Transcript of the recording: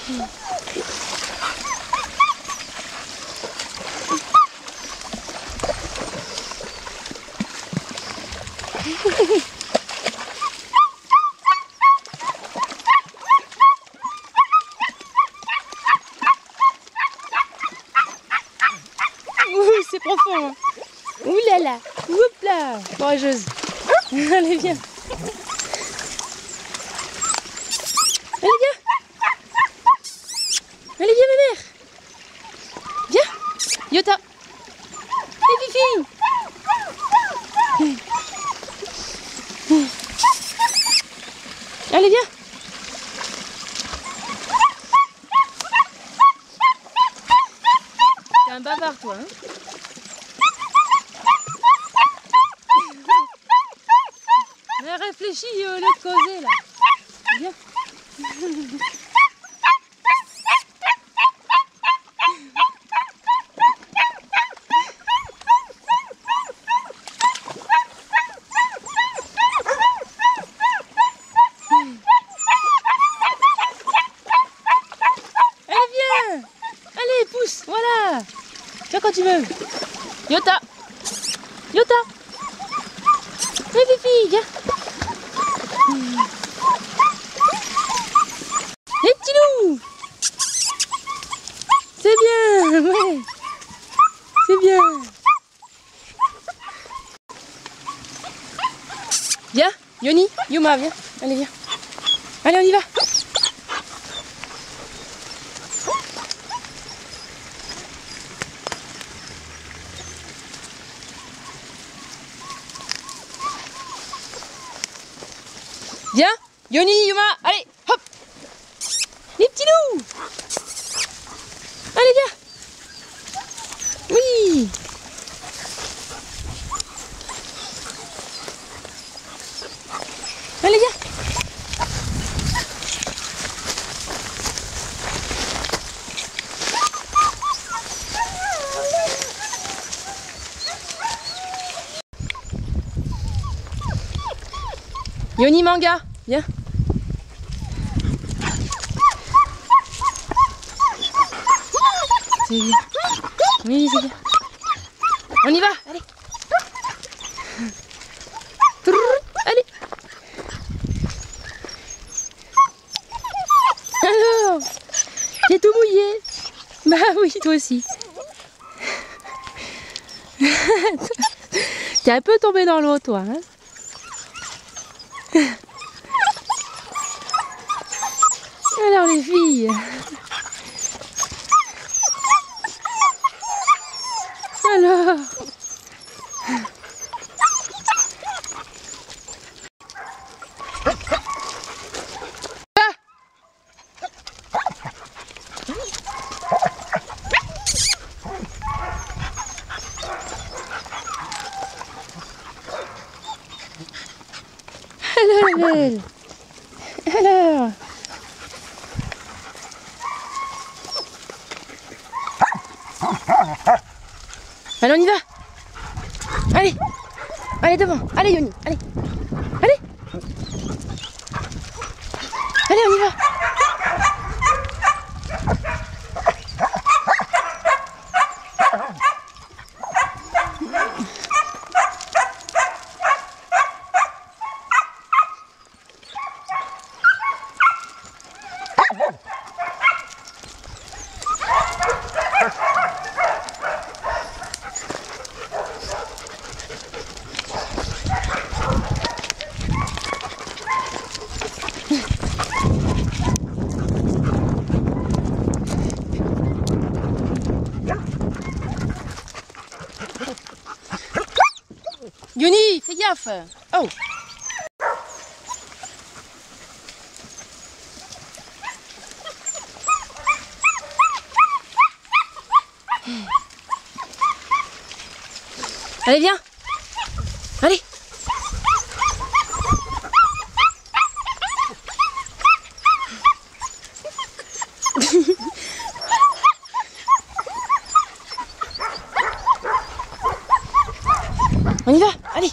Ouh, c'est profond. Hein. Ouh là là. Oups là. Courageuse. Allez, viens. Allez, viens. Allez, viens, ma mère. Viens. Yota. Et Fifi. Allez, viens. T'es un bavard, toi. Hein. Mais réfléchis au lieu de causer, là. Viens. Allez, pousse, voilà. Viens quand tu veux. Yota. Yota. Viens, Fifi, viens. Les petits loups. C'est bien, ouais. C'est bien. Viens, Yoni, Yuma, viens. Allez, viens. Allez, on y va. Viens, Yoni, Yuma, allez, hop. Les petits loups. Allez, viens. Oui. Allez, viens. Yoni Manga, viens. C'est bien. Oui, c'est bien. On y va, allez. Allez. Alors, t'es tout mouillé. Bah oui, toi aussi. T'es un peu tombé dans l'eau, toi. Hein? Alors les filles. Alors. Alors la belle. Alors. Allez, on y va. Allez. Allez devant. Allez Yoni. Allez. Allez. Allez, on y va. Yoni, fais gaffe. Oh. Allez, viens. Allez. On y va, allez.